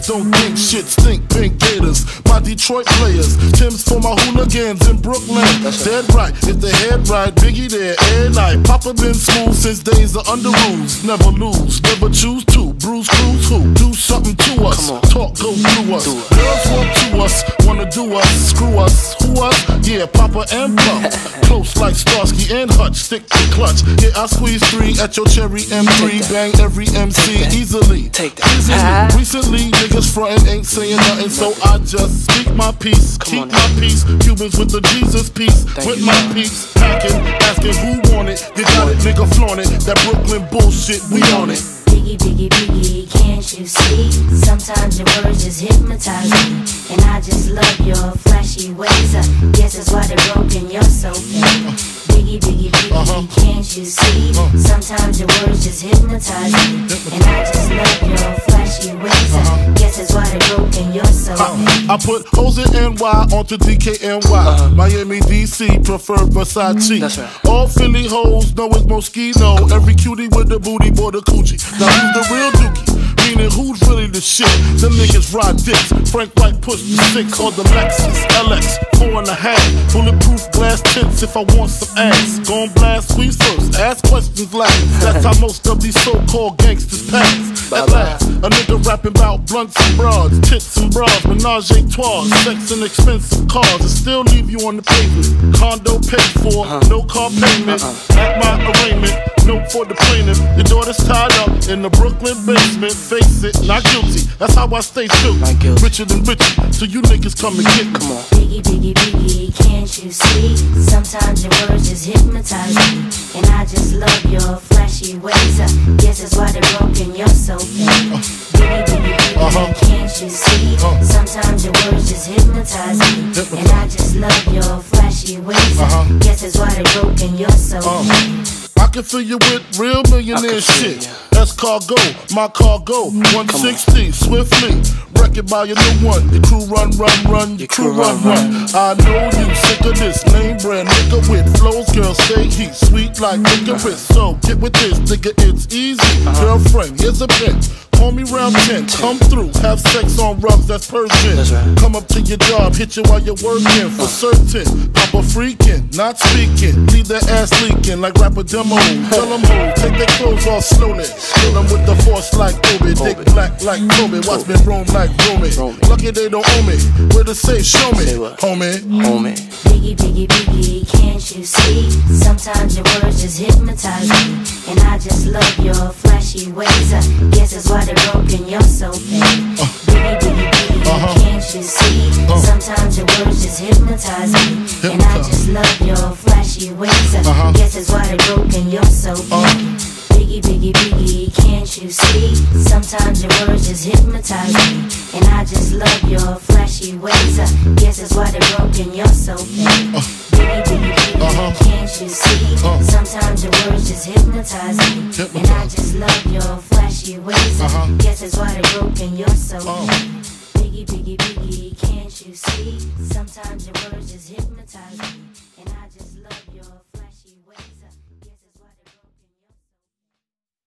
haters don't think shit, stink pink gators. My Detroit players, Tim's for my hooligans in Brooklyn. Dead right, if the head right, Biggie there every night. Papa been smooth since days of under rules. Never lose, never choose to. Bruise, cruise, who? Do something to us. Talk, go through us. Girls want to us, wanna do us. Screw us, who us? Yeah, Papa and Pup. Close like Starsky and Hutch, stick to clutch. Yeah, I squeeze 3 at your cherry M3. Bang every MC easily. Recently, niggas frontin' ain't saying nothing, so I just speak my peace, keep my peace. Cubans with the Jesus peace, with my peace. Packing, asking who want it. You got it, nigga, flaunt it. That Brooklyn bullshit, we on it. Biggie, Biggie, Biggie, can't you see? Sometimes your words just hypnotize me, and I just love your flashy ways. Guess that's why they're broken, you're so fake. Biggie, Biggie, Biggie, can't you see? Sometimes your words just hypnotize me, and I just love your flashy ways. Guess that's why they're broken, you're so fake. I put hoes in NY onto DKNY. Miami, DC, prefer Versace. That's right. All Philly hoes know it's Moschino. Every cutie with the booty, boy, the coochie. Now who's the real dookie? Meaning who's really the shit? Them niggas ride dicks. Frank White push the 6 or the Lexus LX 4.5. Bulletproof glass tints if I want some ass. Gon' blast squeeze first, ask questions last. That's how most of these so-called gangsters pass. At last, a nigga rapping about blunts and broads, tits and bras, menage a trois, sex and expensive cars, and still leave you on the pavement. Condo paid for, no car payment. At my arraignment, note for the plaintiff. Your daughter's tied up in the Brooklyn basement. Face it, not guilty. That's how I stay true. Richer than richer, so you niggas come and get me. Biggie, Biggie, Biggie, can't you see? Sometimes your words just hypnotize me, and I just love your flashy ways. Guess that's why they're broken, you're so fake. Biggie, Biggie, Biggie, can't you see? Sometimes your words just hypnotize me, and I just love your flashy ways. Guess that's why they're broken, you're so fake. I can fill you with real millionaire shit. That's cargo, my cargo, 160, swiftly. Wreck it by your new one. Your crew run, your crew run. I know you sick of this name brand nigga with flows. Girls say he's sweet like licorice. So get with this, nigga, it's easy. Girlfriend, here's a bitch. Call me round 10, come through, have sex on rugs, that's Persian. Come up to your job, hit you while you're working, for certain. Papa freaking, not speaking, leave their ass leaking like rapper demo. Tell them ho, take their clothes off slowly. Kill them with the force like Obi, dick black like Kobe, watch me roam like Romy. Lucky they don't owe me, where to say, show me, homie. Biggie, Biggie, Biggie, can't you see? Sometimes your words just hypnotize me, and I just love your flashy ways. Guess that's why they're broken, you're so fake. Biggie, Biggie, Biggie, can't you see? Sometimes your words just hypnotize me, and I just love your flashy ways. Guess that's why they're broken, you're so fake. Biggie, Biggie, Biggie, can't you see? Sometimes your words just hypnotize me, and I just love your flashy ways. Guess that's why they're broken, you're so fake. Biggie, Biggie, Biggie, can't you see? Sometimes your words just hypnotize me, and I just love your flashy ways. Guess that's why they're broken, you're so fake. Biggie, Biggie, Biggie, can't you see? Sometimes your words just hypnotize me, and I just love your